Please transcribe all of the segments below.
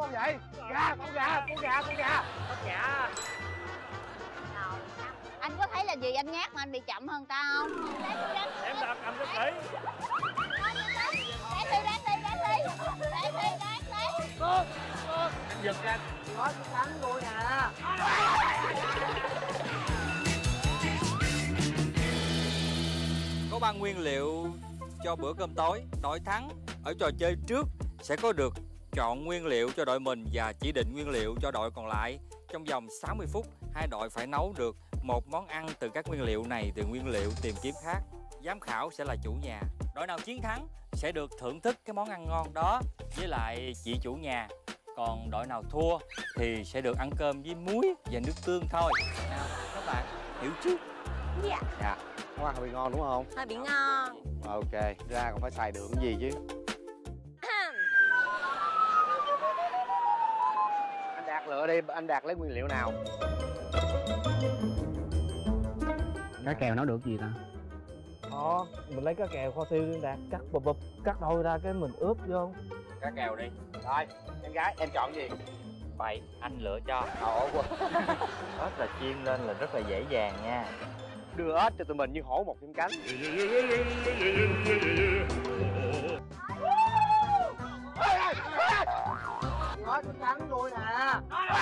không vậy? Gà, con gà. Anh có thấy là gì anh nhát mà anh bị chậm hơn ta không? Em đạp cầm cho kỹ. Đáng đi. Con. Em giật ra. Nói tôi thắng rồi nè. Có 3 nguyên liệu cho bữa cơm tối. Đội thắng ở trò chơi trước sẽ có được chọn nguyên liệu cho đội mình và chỉ định nguyên liệu cho đội còn lại. Trong vòng 60 phút, hai đội phải nấu được một món ăn từ các nguyên liệu này, từ nguyên liệu tìm kiếm khác. Giám khảo sẽ là chủ nhà. Đội nào chiến thắng sẽ được thưởng thức cái món ăn ngon đó với lại chị chủ nhà. Còn đội nào thua thì sẽ được ăn cơm với muối và nước tương thôi. Nào, các bạn hiểu trước. Dạ. Dạ. Món ăn hơi bị ngon đúng không? Hơi bị ngon. Ok, ra còn phải xài đường cái gì chứ. Anh Đạt lựa đi, anh Đạt lấy nguyên liệu nào? Cá kèo nấu được gì ta? Mình lấy cá kèo kho tiêu đi Đạt, cắt bụp cắt đôi ra cái mình ướp vô. Cá kèo đi. Rồi, em gái, em chọn gì? Vậy anh lựa cho. Ủa, Ớt là chiên lên là rất là dễ dàng nha. đưa ếch cho tụi mình như hổ một thêm cánh. Nói tôi thắng rồi nè.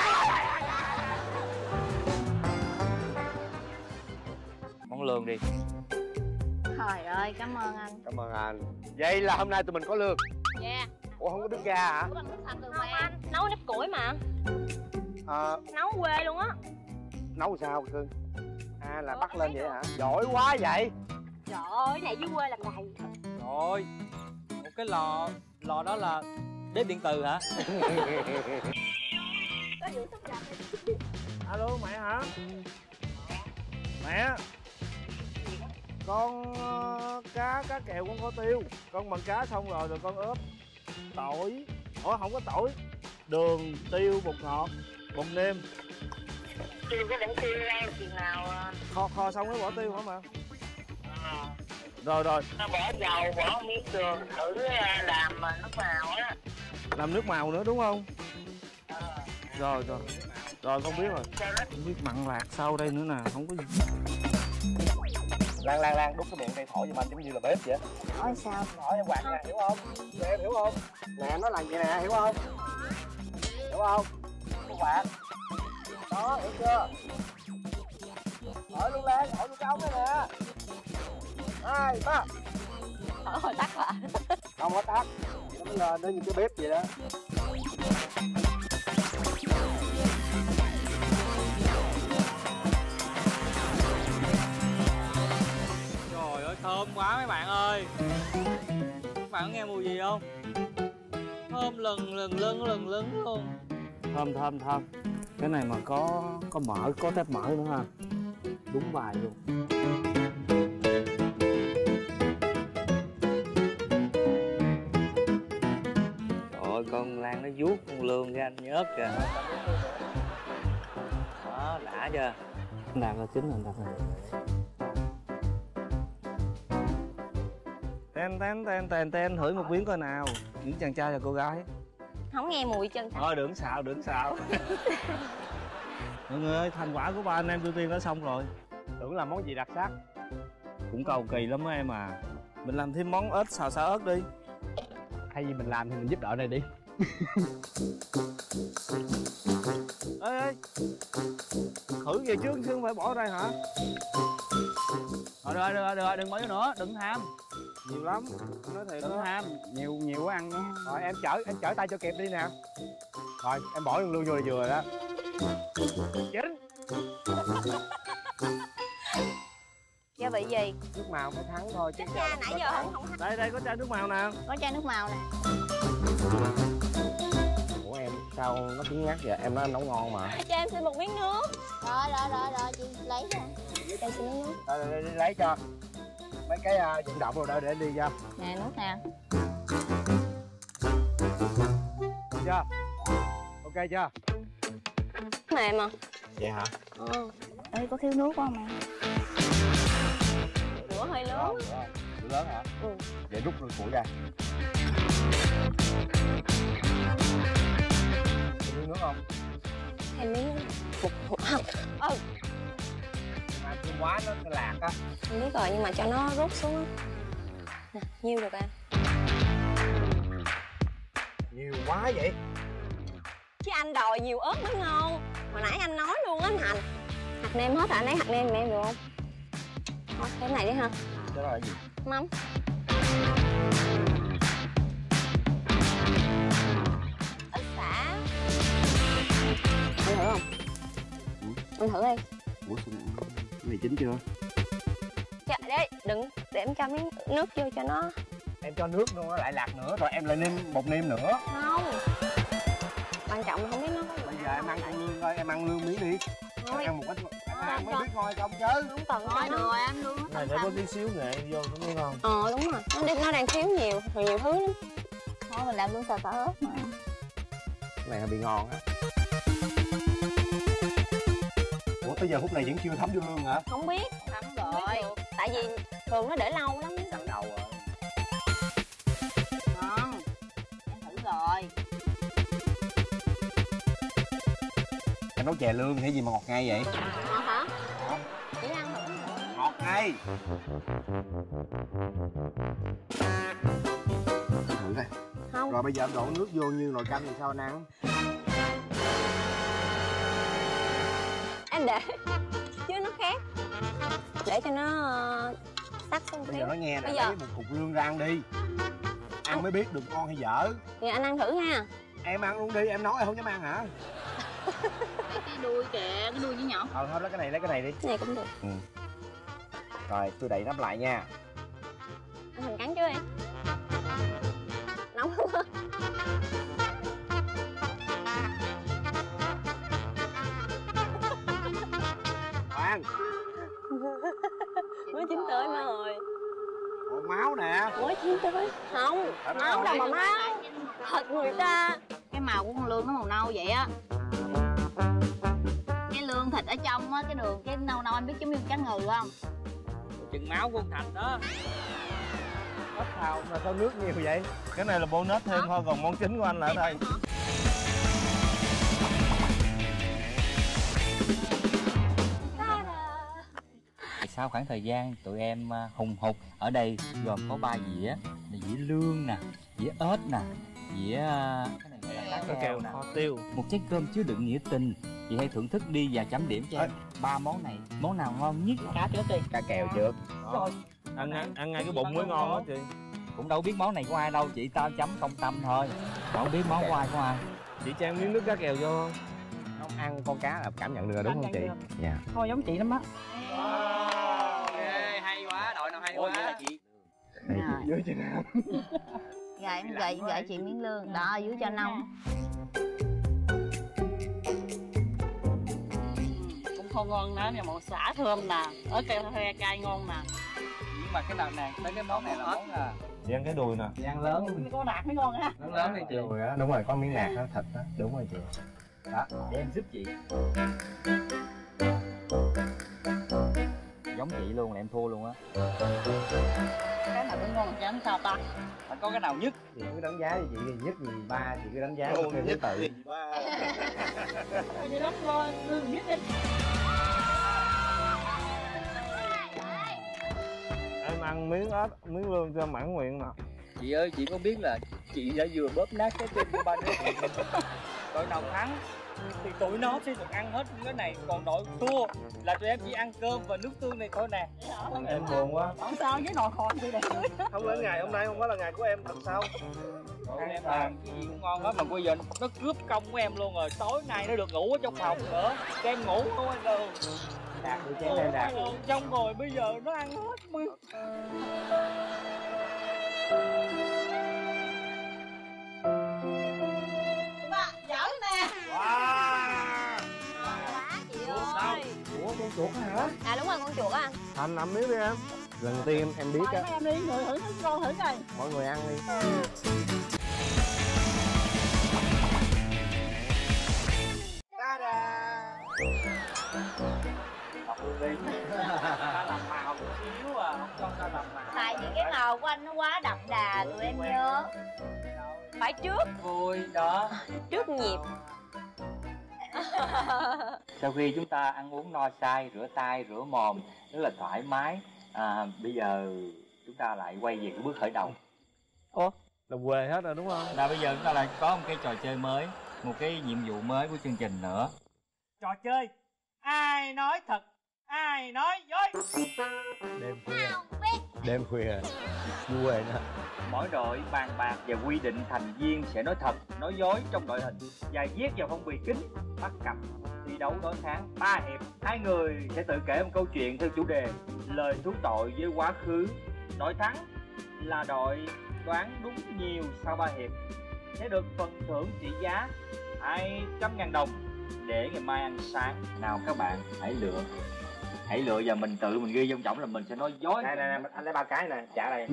Món lương đi. Trời ơi, cảm ơn anh. Cảm ơn anh. Vậy là hôm nay tụi mình có lương. Dạ. Ủa không có bếp ga hả? Có bằng nước sạch được Không mà. anh, nấu nếp củi mà. Nấu quê luôn á. Nấu sao Cưng? Là bắt lên vậy hả? Giỏi quá vậy. Trời ơi, cái này dưới quê làm đầy. Rồi, một cái lò đó là bếp điện từ hả? Alo mẹ hả? Mẹ, con cá kèo con kho tiêu. Con bằng cá xong rồi con ướp tỏi. Không có tỏi. Đường, tiêu, bột ngọt, bột nêm. Tiêu cái đỉnh tiêu ra chừng nào. Kho xong mới bỏ tiêu hả mà? Rồi. Nó bỏ dầu, bỏ miếng đường, thử làm nước màu á. Làm nước màu nữa đúng không? Rồi con biết rồi. Không biết mặn lạc sau đây nữa nè, không có gì. Lan đút cái miệng cây thổi giùm anh giống như là bếp vậy. Nói sao? Thổi em quạt nè, hiểu không? Tụi em hiểu không? Nè em nói làm vậy nè, hiểu không? Hiểu không? Cái quạt. Đó, hiểu chưa? Thổi luôn Lan, thổi luôn cái ống này nè. 2, 3. Thôi tắt rồi. Không có tắt. Nó mới lên nó như cái bếp vậy đó. Trời ơi, thơm quá mấy bạn ơi. Các bạn có nghe mùi gì không? Thơm lừng lừng luôn. Thơm. Cái này mà có mỡ, có tép mỡ nữa ha. Đúng bài luôn. Trời ơi, con Lan nó vuốt con lương ra anh nhớt kìa. Đó, đã chưa? Đạt là chính rồi, Đạt rồi. Ten thử một miếng coi nào. Những chàng trai và cô gái. Không nghe mùi chân thật. Thôi đừng xạo. Mọi người ơi, thành quả của ba anh em tôi tiên đã xong rồi. Tưởng là món gì đặc sắc. Cũng cầu kỳ lắm á em à. Mình làm thêm món ếch xào ớt đi. Hay gì mình làm thì mình giúp đỡ này đi. Ê, thử về trước chứ không phải bỏ đây hả? Rồi, đừng bỏ vô nữa, đừng tham. Nhiều lắm, nói thiệt đừng tham, nhiều quá ăn nữa. Rồi em chở tay cho kịp đi nè. Rồi em bỏ lương vô là vừa rồi đó. Chính. Gia vị gì? Nước màu mới thắng thôi chứ. Cha nãy giờ không. Đây có chai nước màu nè. Có chai nước màu nè. Ủa em sao nó cứng ngắc vậy? Em nói em nấu ngon mà. Cho em xin một miếng nước. Rồi chị lấy cho. Cho xin miếng nước. Rồi, đi lấy cho. Mấy cái vận động rồi đó để đi cho. Nè nước nè. Được chưa? Ok chưa? Mềm à? Vậy hả? Ê, có thiếu nước không em? Lửa hơi lớn. Lửa lớn hả? Vậy rút lương củi ra. Mà thương quá nó lạc á. Em biết rồi nhưng mà cho nó rút xuống á. Nè, nhiêu được em? Nhiều quá vậy. Chứ anh đòi nhiều ớt mới ngon. Hồi nãy anh nói luôn á anh Thành. Hạt nêm hết rồi, anh lấy hạt nêm em được không? Thôi, cái này đi ha. Đó là gì? Mắm. Ớt xả. Anh thử không? Anh thử đi. Ủa sao cái này chín chưa? Dạ, đấy, đừng, để em cho miếng nước vô cho nó. Em cho nước nó lại lạc nữa rồi em lại nêm bột nêm nữa. Không. Quan trọng là không biết nó có. Bây giờ em ăn con lương thôi, em ăn lương miếng đi. Thôi. Ăn một ít em ăn mới biết ngon không chứ. Không cần Thôi cho được em luôn. Này phải có tí xíu nghệ vô nó mới ngon. Đúng rồi, nó đang thiếu nhiều thứ lắm. Thôi mình làm luôn xào tỏi ớt mà. Cái này hơi bị ngon á. Ủa tới giờ phút này vẫn chưa thấm vô lương hả? Không biết. Thấm rồi. Tại vì thường nó để lâu lắm. Sẵn đầu rồi. Ngon. Em thử rồi. Em nấu chè lương hay gì mà ngọt ngay vậy? Ngọt hả? Chỉ ăn thử. Ngọt ngay. Thử coi. Không. Rồi bây giờ em đổ nước vô như nồi canh thì sao anh ăn? Em để chứ nó khác. Để cho nó sắc xuống Bây xíu. giờ nó nghe nè, Bây giờ- lấy một cục lương ra ăn đi. Ăn mới biết được ngon hay dở. Thì anh ăn thử ha. Em ăn luôn đi, em nói em không dám ăn hả? Cái đuôi kìa, cái đuôi với nhỏ. Thôi lấy cái này đi. Cái này cũng được. Rồi tôi đậy nắp lại nha. Anh Thành cắn trước em. Nóng quá. Khoan, Mới chín tới má ơi. còn máu nè. Mới chín tới. Không, Phải máu đâu mà máu. Thịt người ta. Cái màu của con lương nó màu nâu vậy á. Cái lương thịt ở trong á, cái đường cái nâu nâu em biết giống như cá ngừ không? Chừng máu của con Thành đó. Ớt xào mà sao nước nhiều vậy? Cái này là bonus thêm thôi, còn món chính của anh là ở đây. Sau khoảng thời gian tụi em hùng hục ở đây gồm có 3 dĩa là dĩa lương nè, dĩa ếch nè, dĩa Có kèo nè, kho tiêu. một chén cơm chứa đựng nghĩa tình. Chị hãy thưởng thức đi và chấm điểm cho em 3 món này, món nào ngon nhất? Cá trước đi. Cá kèo trước. Ăn ngay cái bụng mới ngon á chị. Cũng đâu biết món này của ai đâu, chị tao chấm công tâm thôi, đâu biết món của ai của ai. Chị cho em miếng nước cá kèo vô không? Không ăn con cá là cảm nhận được rồi đúng không chị? Dạ. Thôi giống chị lắm á. Hay quá, đội nào hay quá. Chị Dưới chị nào? Gậy chị miếng lương. Đó, dưới cho nông. Cũng không ngon nữa nhưng mà xả thơm nè, ở cây he cay ngon nè. nhưng mà cái nào nè, tới cái món này là món Chị ăn cái đùi nè. Chị ăn lớn. Có đạt mới ngon ha. lớn đi chị. Rồi đó, đúng rồi, có miếng nạc đó, thịt đó, đúng rồi chị. Đó, Để em giúp chị. Giống chị luôn là em thua luôn á. Cái nào cũng ngon chán sao ta. Phải có cái nào nhất? chị cứ đánh giá cho chị đi, nhất gì ba chị cứ đánh giá theo thứ tự. Đi lắm lo, lương biết đi. Em ăn miếng ếch, miếng lương cho mãn nguyện nè. Chị ơi, chị có biết là chị đã vừa bóp nát cái tim của ba đứa chị. Đội nào thắng thì tụi nó sẽ được ăn hết những cái này, còn đội thua là tụi em chỉ ăn cơm và nước tương này thôi nè. Em buồn quá. Không sao với nồi khòn chị đẹp. Không lẽ ngày hôm nay không phải là ngày của em thật sao? Em làm cái gì cũng ngon hết mà bây giờ nó cướp công của em luôn rồi. Tối nay nó được ngủ ở trong phòng nữa, cho em ngủ không anh đâu. Đạt đi chén em Đạt. Xong rồi bây giờ nó ăn hết mưa. Giỏi nè. Wow. Quá chị ơi. Ủa con chuột hả? À đúng rồi, con chuột á anh. Thành nằm miếng đi em. Lần đầu tiên em biết Mời á, mấy em đi, người thử con thử coi. mọi người ăn đi. Ta làm màu một xíu à, không cho ta làm màu. Tại vì cái màu của anh nó quá đậm đà, tụi em nhớ. Phải trước Vui đó. nhịp. Sau khi chúng ta ăn uống no say, rửa tay, rửa mồm rất là thoải mái, bây giờ chúng ta lại quay về cái bước khởi đầu. Ủa, là quê hết rồi đúng không? Là bây giờ chúng ta lại có một cái trò chơi mới, một cái nhiệm vụ mới của chương trình nữa. Trò chơi ai nói thật, ai nói dối. Đêm khuya vui nữa. Mỗi đội bàn bạc và quy định thành viên sẽ nói thật, nói dối trong đội hình và viết vào phong bì kính, bắt cặp thi đấu đối kháng 3 hiệp. Hai người sẽ tự kể một câu chuyện theo chủ đề lời thú tội với quá khứ. Đội thắng là đội đoán đúng nhiều sau 3 hiệp sẽ được phần thưởng trị giá 200.000 đồng để ngày mai ăn sáng. Nào các bạn hãy lựa và mình tự mình ghi trong trọng là mình sẽ nói dối. Nè anh lấy 3 cái nè, trả đây.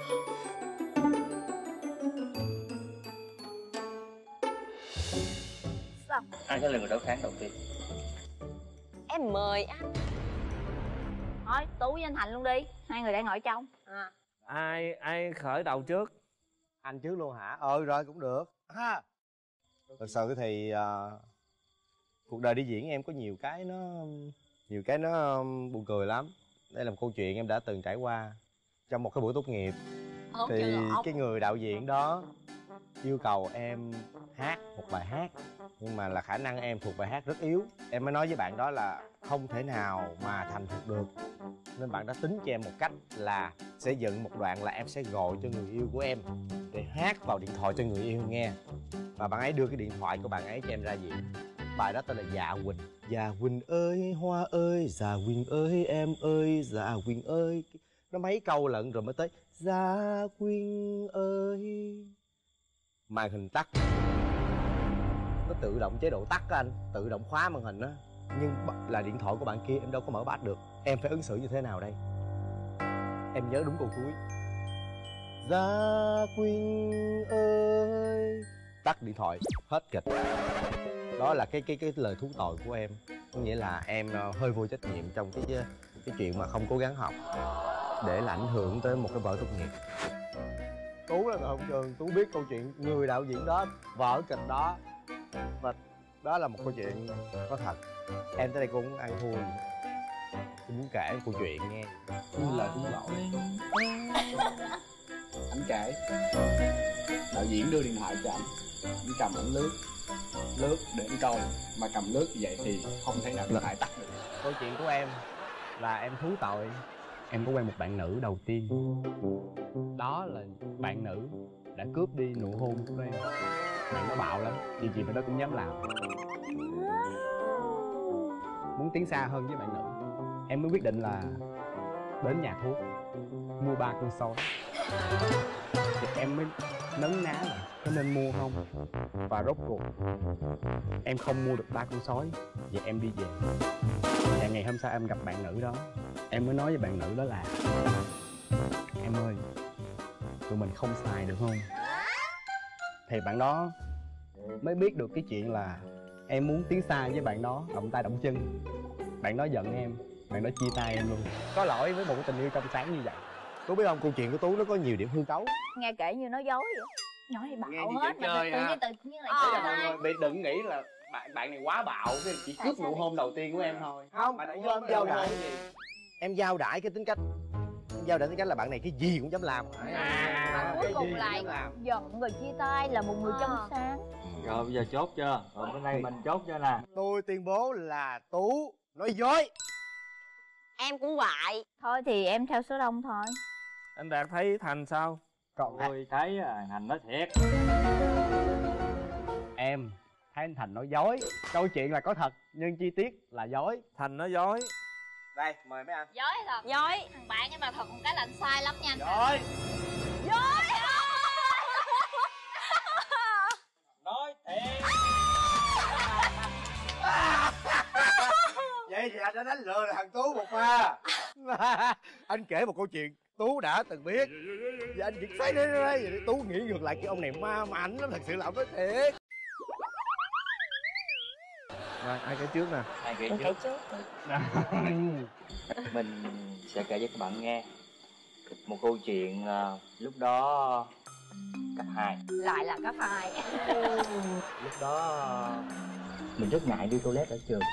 Sao? Ai sẽ là người đối kháng đầu tiên? Em mời anh. Thôi Tú với anh Thành luôn đi, hai người đang ngồi trong. Ai khởi đầu trước? Anh trước luôn hả? Rồi cũng được ha. Thật sự thì cuộc đời đi diễn em có nhiều cái nó buồn cười lắm. Đây là một câu chuyện em đã từng trải qua trong một cái buổi tốt nghiệp. Thì cái người đạo diễn đó yêu cầu em hát một bài hát, nhưng mà là khả năng em thuộc bài hát rất yếu. Em mới nói với bạn đó là không thể nào mà thành thục được, nên bạn đã tính cho em một cách là sẽ dựng một đoạn là em sẽ gọi cho người yêu của em để hát vào điện thoại cho người yêu nghe, và bạn ấy đưa cái điện thoại của bạn ấy cho em ra diễn. Bài đó tên là Dạ Quỳnh. Dạ Quỳnh ơi, hoa ơi, Dạ Quỳnh ơi, em ơi, Dạ Quỳnh ơi. Nó mấy câu lận rồi mới tới Dạ Quỳnh ơi. Màn hình tắt, nó tự động chế độ tắt á anh, tự động khóa màn hình á. Nhưng là điện thoại của bạn kia em đâu có mở bắt được. Em phải ứng xử như thế nào đây? Em nhớ đúng câu cuối. Dạ Quỳnh ơi. Tắt điện thoại, hết kịch. Đó là cái lời thú tội của em. Có nghĩa là em hơi vô trách nhiệm trong cái chuyện mà không cố gắng học, để là ảnh hưởng tới một cái vở tốt nghiệp. Tú là hậu trường, Tú biết câu chuyện người đạo diễn đó, vở kịch đó, và đó là một câu chuyện có thật. Em tới đây cũng ăn thua gì. Tôi muốn kể câu chuyện nghe. Như lời cũng lỗi. Anh kể, đạo diễn đưa điện thoại cho anh cầm ảnh lướt để anh coi, mà cầm lướt như vậy thì không thể nào điện thoại tắt được. Câu chuyện của em là em thú tội. Em có quen một bạn nữ đầu tiên. Đó là bạn nữ đã cướp đi nụ hôn của em. Bạn nó bạo lắm, chuyện gì mà nó cũng dám làm. Muốn tiến xa hơn với bạn nữ, em mới quyết định là đến nhà thuốc mua 3 con sói. Thì em mới nấn ná là có nên mua không. Và rốt cuộc em không mua được 3 con sói, và em đi về. Và ngày hôm sau em gặp bạn nữ đó, em mới nói với bạn nữ đó là em ơi, tụi mình không xài được không? Thì bạn đó mới biết được cái chuyện là em muốn tiến xa với bạn đó, động tay động chân. Bạn đó giận em, bạn đó chia tay em luôn. Có lỗi với một cái tình yêu trong sáng như vậy. Tú biết không, câu chuyện của Tú nó có nhiều điểm hư cấu. Nghe kể như nói dối vậy. Nói thì Nghe bạo như hết chuyện chơi ha. tự nhiên lại chia tay. Bị đừng nghĩ là bạn này quá bạo, cái chỉ cướp nụ hôn đầu tiên của em thôi. Không, Bạn em ôm giao nụ đãi. hôn gì? Em giao đãi cái tính cách. Em giao đãi tính cách là bạn này cái gì cũng dám làm. Mà cuối cùng lại giận rồi chia tay là một người trong sáng. Rồi bây giờ chốt chưa? Rồi bữa nay mình chốt chưa nè. Tôi tuyên bố là Tú nói dối. Em cũng vậy. Thôi thì em theo số đông thôi. Anh Đạt thấy Thành sao? Còn Tôi thấy Thành nói thiệt. Em thấy anh Thành nói dối. Câu chuyện là có thật, nhưng chi tiết là dối. Thành nói dối. đây, mời mấy anh. Dối thật. Dối. Thằng bạn em mà thật một cái là anh sai lắm nha anh. Rồi. Dối. Nói thiệt. Vậy thì anh đã đánh lừa thằng Tú một pha. Anh kể một câu chuyện Tú đã từng biết, và anh chỉ thấy đây Tú nghĩ ngược lại cái ông này ma ảnh lắm, thật sự là ông nói thiệt. Rồi, ai kể trước nè? Ai kể Em kể trước? trước. Mình sẽ kể cho các bạn nghe một câu chuyện lúc đó cấp 2. Lại là cấp 2. Lúc đó Mình rất ngại đi toilet ở trường.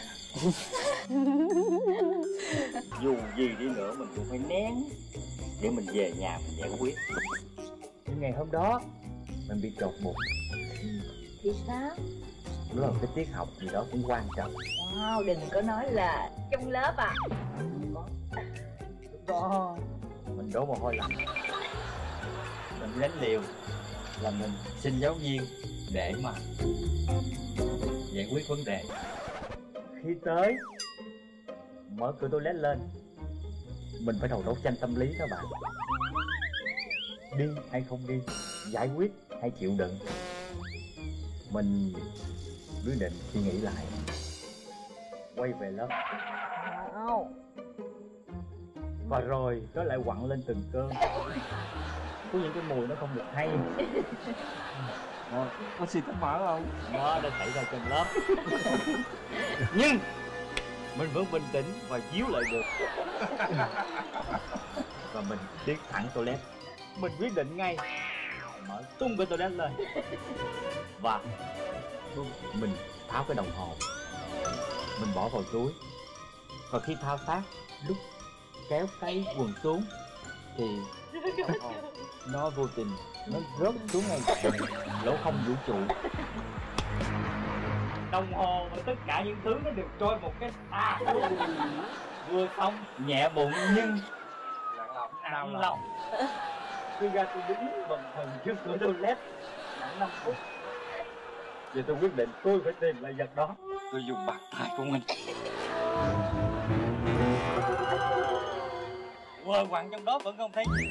Dù gì đi nữa mình cũng phải nén để mình về nhà mình giải quyết. Nhưng ngày hôm đó mình bị trột bụng. Thì sao? Đó là cái tiết học gì đó cũng quan trọng. Wow, đừng có nói là trong lớp à? Lúc đó mình đổ mồ hôi lạnh. Mình đánh liều là mình xin giáo viên để mà giải quyết vấn đề. Khi tới mở cửa toilet lên, mình phải đầu đấu tranh tâm lý các bạn. Đi hay không đi, giải quyết hay chịu đựng. Mình quyết định suy nghĩ lại, quay về lớp. Và rồi nó lại quặn lên từng cơn. Có những cái mùi nó không được hay. Có xịt tóc mỡ không? Nó đã xảy ra trong lớp. Nhưng mình vẫn bình tĩnh và díu lại được. Và mình tiến thẳng toilet. Mình quyết định ngay mở tung cái toilet lên. Và mình tháo cái đồng hồ, mình bỏ vào túi. Và khi thao tác, lúc kéo cái quần xuống thì nó vô tình nó rớt xuống ngay lỗ không vũ trụ. Đồng hồ và tất cả những thứ nó đều trôi một cái vừa xong nhẹ bụng nhưng nặng lòng. Tôi ra tôi đứng bần thần trước cửa toilet khoảng 5 phút. Giờ tôi quyết định tôi phải tìm lại vật đó. Tôi dùng bàn tay của mình quơ quặn trong đó vẫn không thấy gì.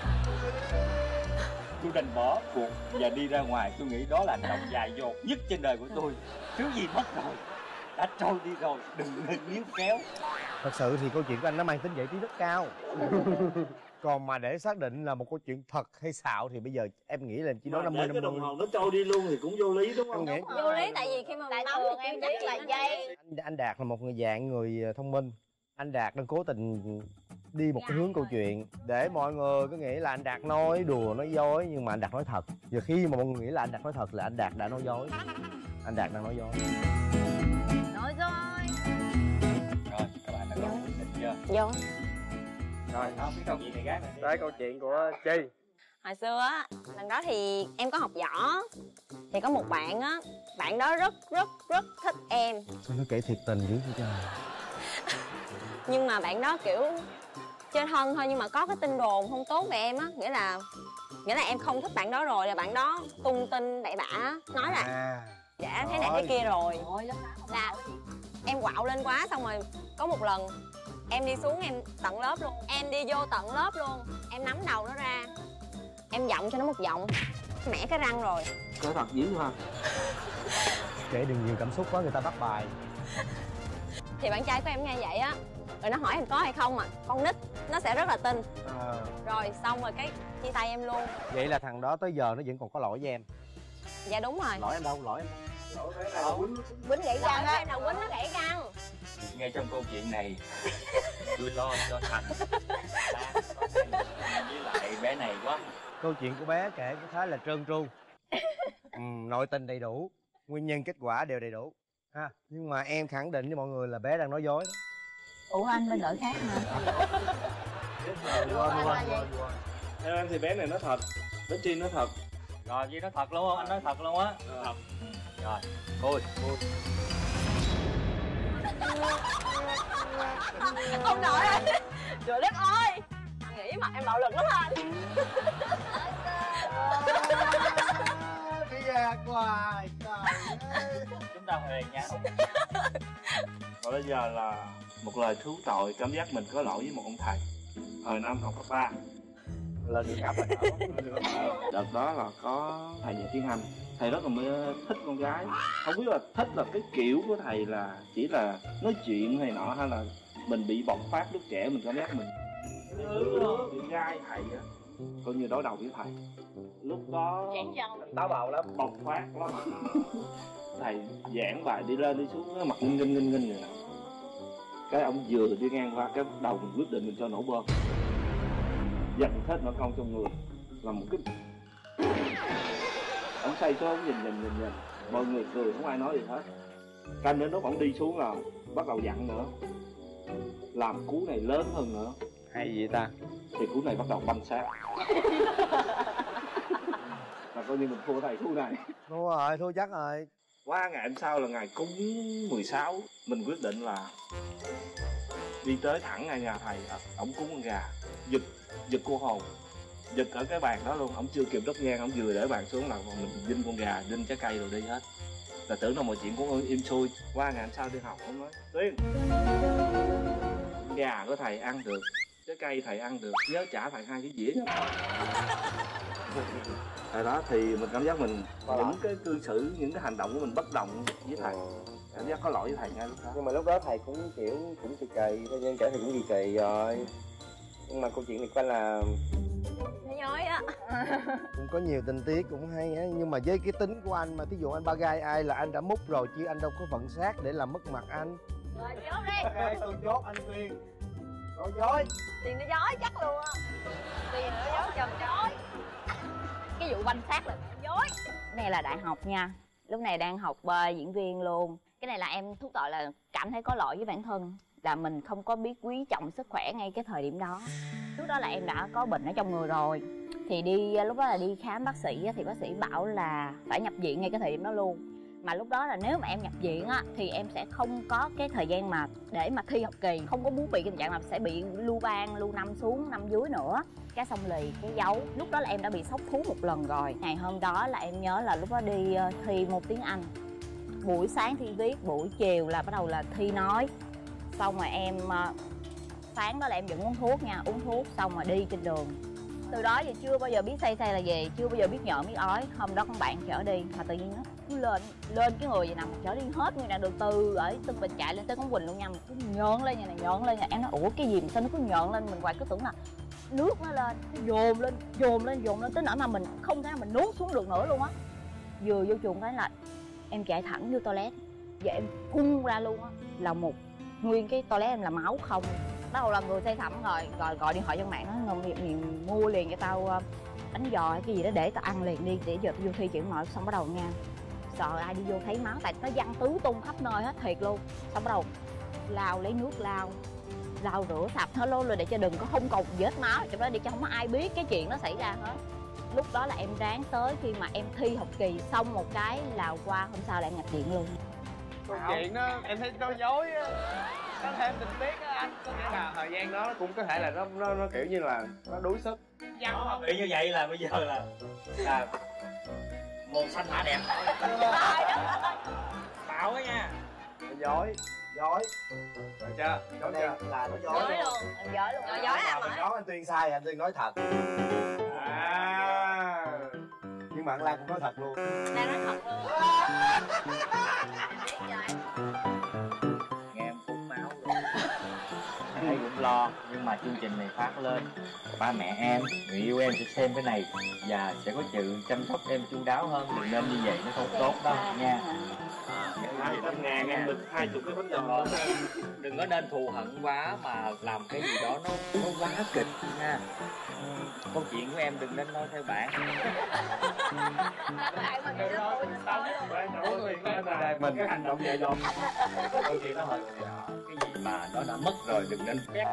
Tôi đành bỏ cuộc và đi ra ngoài. Tôi nghĩ đó là hành động dài dột nhất trên đời của tôi. Thứ gì mất rồi đã trôi đi rồi, đừng nên níu kéo. Thật sự thì câu chuyện của anh nó mang tính giải trí rất cao. Còn mà để xác định là một câu chuyện thật hay xạo thì bây giờ em nghĩ là em chỉ nói 50-50. Cái đồng hồ nó trôi đi luôn thì cũng vô lý đúng không? Em nghĩ Vô lý tại vì khi mà mình bấm thường thì em chắc biết là là dây. anh Đạt là một người dạng người thông minh. Anh Đạt đang cố tình đi một cái hướng câu chuyện để mọi người cứ nghĩ là anh Đạt nói đùa nói dối, nhưng mà anh Đạt nói thật. Giờ khi mà mọi người nghĩ là anh Đạt nói thật là anh Đạt đã nói dối. Anh Đạt đang nói dối. Nói rồi. Rồi các bạn đã có quyết định chưa? Vô. Rồi không biết câu chuyện này gác lại đi. Đây câu chuyện của Chi. Hồi xưa á, lần đó thì em có học võ. Thì có một bạn á, bạn đó rất thích em. Sao nó kể thiệt tình dữ vậy trời. Nhưng mà bạn đó kiểu chơi thân thôi, nhưng mà có cái tin đồn không tốt về em á. Nghĩa là em không thích bạn đó rồi, là bạn đó tung tin bậy bạ nói là dạ thế này thế kia rồi. Là em quạo lên quá, xong rồi có một lần em đi xuống em tận lớp luôn. Em đi vô tận lớp luôn. Em nắm đầu nó ra, em giọng cho nó một giọng, mẻ cái răng rồi. Có thật dữ hả? Kể đừng nhiều cảm xúc quá người ta bắt bài. Thì bạn trai của em nghe vậy á, rồi nó hỏi em có hay không, mà con nít nó sẽ rất là tin. Rồi xong rồi cái chia tay em luôn. Vậy là thằng đó tới giờ nó vẫn còn có lỗi với em. Dạ đúng rồi. Lỗi em đâu? Lỗi em Quýnh gãy răng á. Em nào quýnh nó gãy răng. Ngay trong câu chuyện này tôi lo cho Thành với lại bé này quá. Câu chuyện của bé kể cũng khá là trơn tru. Nội tình đầy đủ, nguyên nhân kết quả đều đầy đủ ha. Nhưng mà em khẳng định với mọi người là bé đang nói dối đó. Ủa anh bên đội khác mà. Theo em thì bé này nói thật, bé Chi nói thật. Rồi Chi nói thật luôn không? Anh nói thật luôn á. Thật. Rồi vui. Ông nội ơi, trời đất ơi, nghĩ mặt em bạo lực lắm anh. Đi ra hoài. Chúng ta huề nhau. Và bây giờ là một lời thú tội, cảm giác mình có lỗi với một ông thầy. Thời năm học cấp 3 Lên được gặp đợt đó là có thầy dạy tiếng Anh. Thầy rất là thích con gái. Không biết là thích là cái kiểu của thầy là chỉ là nói chuyện hay nọ, hay là mình bị bộc phát lúc trẻ, mình cảm giác mình bị gai thầy á, coi như đối đầu với thầy. Lúc đó táo bạo lắm, bộc phát lắm. Thầy giảng bài đi lên đi xuống, cái mặt nghinh vậy nè. Cái ông vừa đi ngang qua cái đầu mình quyết định mình cho nổ bơm, dành hết nỗi công trong người là một cái. Ông say số, ông nhìn mọi người cười, không ai nói gì hết. Canh đến lúc ổng đi xuống là bắt đầu dặn nữa, làm cú này lớn hơn nữa. Hay vậy ta? Thì cú này bắt đầu banh sát. Là coi như mình thua thầy cú này. Thua rồi, thua chắc rồi. Qua ngày hôm sau là ngày cúng 16, mình quyết định là đi tới thẳng ngay nhà thầy. Ổng cúng con gà, giật cô hồn, giật ở cái bàn đó luôn. Ổng chưa kịp đốt nhang, ổng vừa để bàn xuống là mình vinh con gà, vinh trái cây rồi đi hết. Là tưởng là mọi chuyện cũng im xuôi. Qua ngày hôm sau đi học, ổng nói Tuyên, gà của thầy ăn được, trái cây thầy ăn được, nhớ trả thầy 2 cái dĩa. Tại đó thì mình cảm giác mình những cái cư xử, những cái hành động của mình bất đồng với thầy, cảm giác có lỗi với thầy ngay lúc đó. Nhưng mà lúc đó thầy cũng kiểu cũng kỳ kỳ, theo nhân kể thì cũng kỳ kỳ rồi. Nhưng mà câu chuyện này coi là Nói dối á. cũng có nhiều tình tiết cũng hay á. Nhưng mà với cái tính của anh mà thí dụ anh ba gai ai là anh đã múc rồi, chứ anh đâu có vận sát để làm mất mặt anh. Rồi chốt đi. Ok, tôi chốt anh Tuyên nói dối. Tiền nó dối chắc luôn á. Tiền nó dối chồng dối. Cái vụ banh xác là dối. Cái này là đại học nha. Lúc này đang học diễn viên luôn. Cái này là em thú tội là cảm thấy có lỗi với bản thân, là mình không có biết quý trọng sức khỏe ngay cái thời điểm đó. Lúc đó là em đã có bệnh ở trong người rồi. Thì lúc đó là đi khám bác sĩ thì bác sĩ bảo là phải nhập viện ngay cái thời điểm đó luôn. Mà lúc đó là nếu mà em nhập viện á thì em sẽ không có cái thời gian mà để mà thi học kỳ, không có muốn bị cái tình trạng là sẽ bị lưu ban, lưu năm xuống, năm dưới nữa. Cái xong lì, cái dấu. Lúc đó là em đã bị sốc thuốc một lần rồi. Ngày hôm đó là em nhớ là lúc đó đi thi môn tiếng Anh. Buổi sáng thi viết, buổi chiều là bắt đầu là thi nói. Xong rồi em sáng đó là em vẫn uống thuốc nha, uống thuốc xong rồi đi trên đường. Từ đó giờ chưa bao giờ biết say là gì, chưa bao giờ biết nhợn biết ói. Hôm đó con bạn chở đi mà tự nhiên nó cứ lên cái người vậy nè, chở đi hết nguyên đoạn đường từ ở Tân Bình chạy lên tới Cống Quỳnh luôn nha. Mình cứ nhợn lên vậy nè, nhợn lên. Em nói ủa cái gì mà sao nó cứ nhợn lên, mình hoài cứ tưởng là nước nó lên, nó dồn lên tới nỗi mà mình không thể nào mình nuốt xuống được nữa luôn á. Vừa vô chuồng cái là em chạy thẳng vô toilet và em phun ra luôn á, là một nguyên cái toilet em là máu không. Bắt đầu là người say sẩm rồi gọi điện thoại cho bạn nói ngầm mua liền cho tao bánh giò hay cái gì đó để tao ăn liền đi, để giờ tao vô thi chuyển nội. Xong bắt đầu nha, sợ ai đi vô thấy máu tại nó văng tứ tung khắp nơi hết thiệt luôn. Xong bắt đầu lấy nước lau rửa sạch hết luôn rồi để cho đừng có không còn vết máu trong đó, để cho không có ai biết cái chuyện nó xảy ra hết. Lúc đó là em ráng tới khi mà em thi học kỳ xong một cái là qua hôm sau là em nhập viện luôn. Câu chuyện đó em thấy nói dối á, có thêm tình tiết á anh. Có nghĩa là thời gian đó cũng có thể là nó kiểu như là nó đuối sức. Nó bị như vậy là bây giờ là màu xanh mã đẹp. Bảo á nha. Dối Được chưa? Dối chưa? là nó dối Dối luôn. Dối luôn. Dối à mình mà. nói anh Tuyên sai, anh Tuyên nói thật. Nhưng mà anh Lan cũng nói thật luôn. Đang nói thật luôn. Nghe em phun máu rồi. Em thấy cũng lo, nhưng mà chương trình này phát lên, ba mẹ em, người yêu em sẽ xem cái này và sẽ có sự chăm sóc em chu đáo hơn. Đừng nên như vậy, nó không tốt đâu nha. 200.000 em được 20 cái bánh giò. Đừng có nên thù hận quá mà làm cái gì đó nó quá kịch nha. Câu chuyện của em đừng nên nói theo bạn. Mình cái hành động dại dột. Câu chuyện nó hơi cái gì mà nó đã mất rồi đừng nên phép.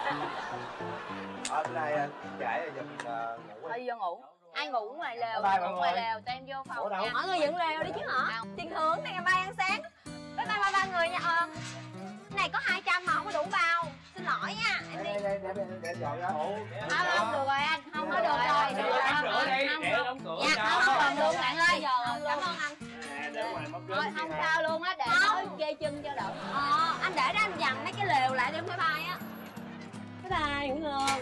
Ở đây anh trải rồi giờ mình ngủ. Thôi vô ngủ. Ai ngủ ngoài lều, Bye, ngủ ngoài lều, tụi em vô phòng nha. Mọi người dựng lều đi chứ hả? Tiền thưởng này ngày mai ăn sáng. Bye bye ba người nha. Cái này có 200 mà không có đủ bao. Xin lỗi nha. Em đi. Để dọn ra. Không được rồi anh, không có được rồi. Dạ không còn luôn bạn ơi. Cảm ơn anh. Thôi không sao luôn á, để nói kê chân cho đỡ. Anh để đó anh dằn mấy cái lều lại để em bye bye á. Bye bye ngủ ngon.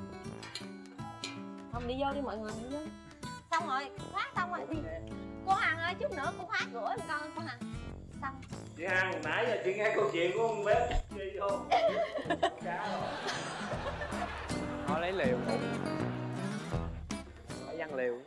Không đi vô đi mọi người đi vô. Xong rồi, khóa xong rồi đi. Cô Hằng ơi, chút nữa cô khóa cửa em con cô Hằng. Xong. Chị Hằng, nãy giờ chị nghe câu chuyện của con bé đi không? Cá rồi. Họ lấy liều ngủ. Phải văng liều.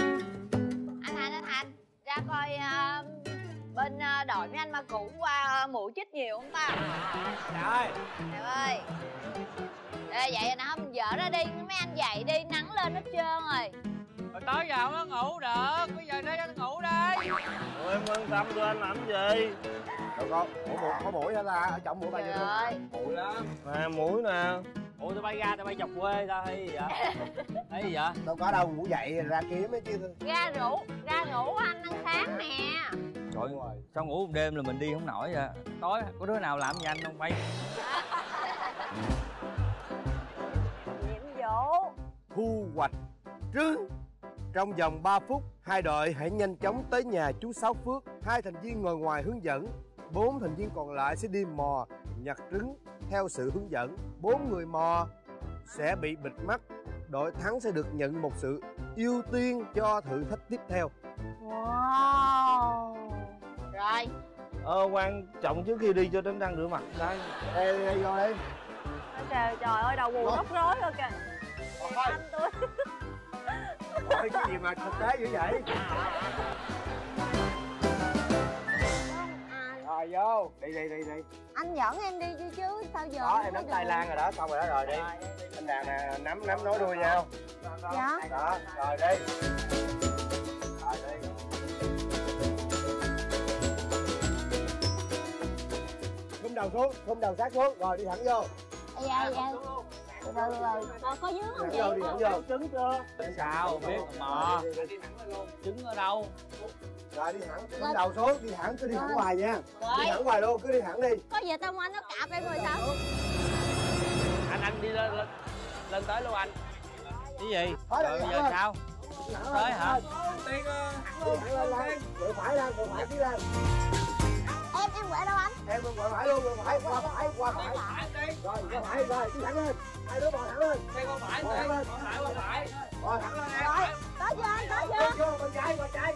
Anh Thành ra coi bên đội mấy anh ma cũ qua mụ chích nhiều không ta? Trời Đẹp ơi. Ê vậy rồi nè, mình vợ ra đi, mấy anh dậy đi, nắng lên hết trơn rồi. Rồi tối giờ không có ngủ được, bây giờ nó cho ngủ đây. Ôi, em quan tâm tụi anh làm gì? đâu có mũi hả ta? Ở trọng mũi bay Trời vậy ơi. mũi lắm. Nè, mũi nè. Ủa tụi bay ra, tụi bay chọc quê tao hay gì vậy? Thấy gì vậy? Đâu có đâu, ngủ dậy ra kiếm ấy chứ. Ra rủ anh ăn sáng nè. Trời ơi, sao ngủ một đêm là mình đi không nổi vậy? Tối có đứa nào làm gì anh không bay? Nhiệm vụ. Thu hoạch trứng. Trong vòng 3 phút, hai đội hãy nhanh chóng tới nhà chú Sáu Phước. 2 thành viên ngồi ngoài hướng dẫn, 4 thành viên còn lại sẽ đi mò nhặt trứng theo sự hướng dẫn. 4 người mò sẽ bị bịt mắt. Đội thắng sẽ được nhận một sự ưu tiên cho thử thách tiếp theo. Wow. Rồi. Quan trọng trước khi đi cho đánh răng rửa mặt. Đây. Đây vô đi. Trời ơi, đầu bù tóc rối rồi kìa. Anh tôi. Ôi, cái gì mà thực tế dữ vậy? Rồi vô, đi. Anh dẫn em đi chứ sao giờ? Đó, em nắm tay Lan rồi đó, xong rồi đó, rồi đi. Anh đàn nè, nắm nối đuôi nhau. Dạ. Đó, rồi đi. Rồi đi. Khum đầu sát xuống, rồi đi thẳng vô. Dạ. Từ có dướng không Thẳng vô, đi thẳng vô. Trứng chưa? Sao biết mò. Trứng ở đâu? Rồi đi thẳng, khum đầu xuống, đi thẳng, cứ đi thẳng hoài nha. Rồi. Đi thẳng hoài luôn, cứ đi thẳng đi. Có gì tao anh nó cạp em rồi sao? Anh đi lên tới luôn anh. Cái gì? Thôi Rồi giờ sao? Tới hả? Đi thẳng lên. Quẹo phải lên, đi lên. Em quẹo đâu anh? Em quẹo phải luôn, quẹo phải, qua phải. Rồi, qua phải, rồi, đi thẳng lên. Hai đứa bò thẳng lên. Đây con phải, Bò thẳng lên. qua phải. Bò thẳng lên em. Rồi, tới chưa? Bên trái. Rồi, thẳng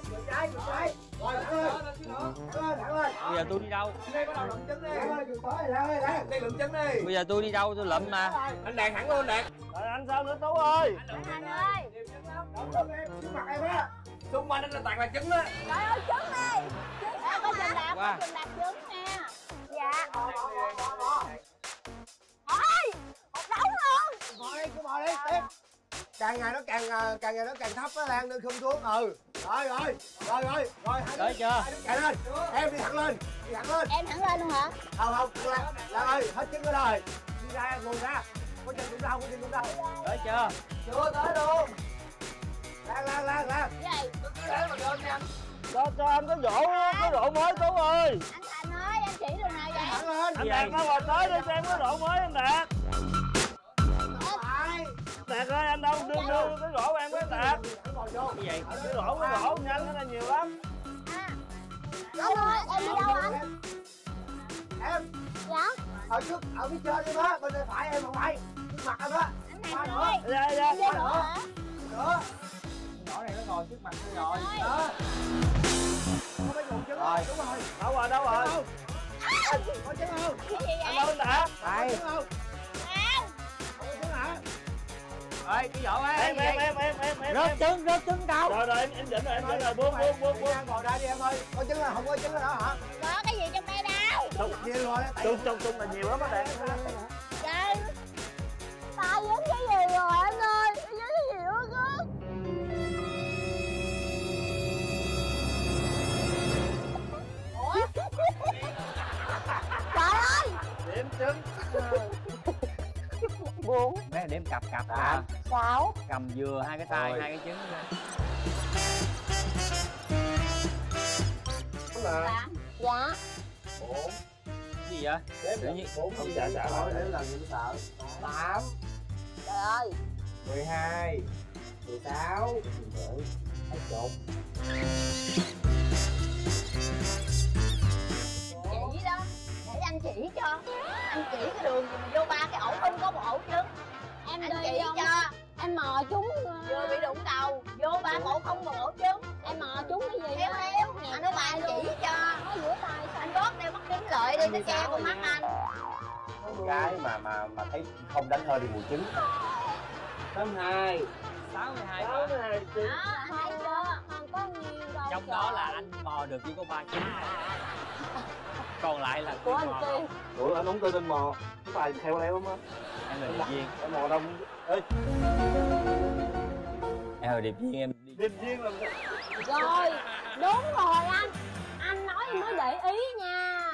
lên. Bây giờ tôi đi đâu? Đây bắt đầu lượm trứng đi. Đây lượm trứng đi. Bây giờ tôi đi đâu? Tôi lụm mà. Anh Đàn thẳng luôn, Đàn. Rồi anh sao nữa Tú ơi? Anh ơi. Trước mặt em á. Xung quanh anh là toàn là trứng đó. Trời ơi, trứng đi. Trứng sao có trình đạt, Qua. có trình đạt trứng nè. Dạ. Bò. Ôi, một đống luôn. Cứ bò đi, tiếp. Càng ngày nó càng thấp á Lan, nên không xuống. Rồi. Tới chưa? Chạy lên. Em đi thẳng lên. Em thẳng lên luôn hả? Không, Lan ơi, hết trứng nữa rồi. Đi ra, nguồn ra. Có chân cũng đau. Tới chưa? Chưa tới luôn. Lan. Gì? Để mà lên nha. Cho anh cái rổ mới Tú ơi. Anh Thành ơi, em chỉ đường nào vậy? Thẳng lên. Anh Đạt nó rồi tới đi xem cái rổ mới anh Đạt. Phải. Đạt ơi, anh đâu đưa cái rổ em với Đạt. Cái gì? Cái rổ nhanh nó nhiều lắm. Anh ơi, em đi đâu anh? Em. Dạ. Ở phía trên em á, bên tay phải em không phải. Trước mặt em á. Anh Thành ơi. Dạ. Em đi nữa hả? Nữa. Nhỏ này nó ngồi trước mặt tôi rồi. Đó. Có mấy nguồn trứng Rồi. đúng rồi. Đâu rồi? Có trứng không? Cái gì Anh vậy? đâu anh Đạt? Có trứng không? Anh. Có trứng hả? Ơi, cái vỏ ấy. Em. Rớt trứng đâu? Rồi em định rồi, em định rồi, buông. Ngồi đây đi em ơi. Có trứng là không có trứng ở đó hả? Có cái gì trong đây đâu? Nhiều rồi đó. Tung là nhiều lắm á Đạt. Trời. Ta dính cái gì rồi anh ơi? Ta dính cái gì nữa cơ? Ủa? Trời ơi! Điểm trứng. 4 Mấy đếm cặp à. 6 Cầm vừa hai cái tay, Rồi. hai cái trứng. Dạ. 4. Cái gì vậy? Đếm Tự 4 Không sợ hỏi để lần gì sợ. 8. Trời ơi. 12. 16. 20. Chỉ đó, để anh chỉ cho. Anh chỉ cái đường gì mà vô 3 cái ổ không có một ổ trứng. Em Anh đi chỉ không? cho. Em mò trúng. Vừa bị đụng đầu, vô 3 ổ không một ổ trứng. Em mò trúng cái gì? Theo. Anh nói bà anh chỉ cho. Có giữa tay sao? Anh gót đeo mắt kính lợi đi, để che con mắt anh. Con gái mà thấy không đánh hơi thì mùi trứng. 82. 62 Đó này trứng. Đó, anh thấy chưa? Không có nhiều đâu. Trong đó là anh mò được chỉ có 3 trứng. Còn lại là của anh Tiên. Ủa anh không tên anh Mò, cái bài theo leo lắm á. Em là điệp viên. Anh Mò đông. Ê, Em là điệp viên, em đi. điệp viên là Rồi, đúng rồi anh nói em mới để ý nha.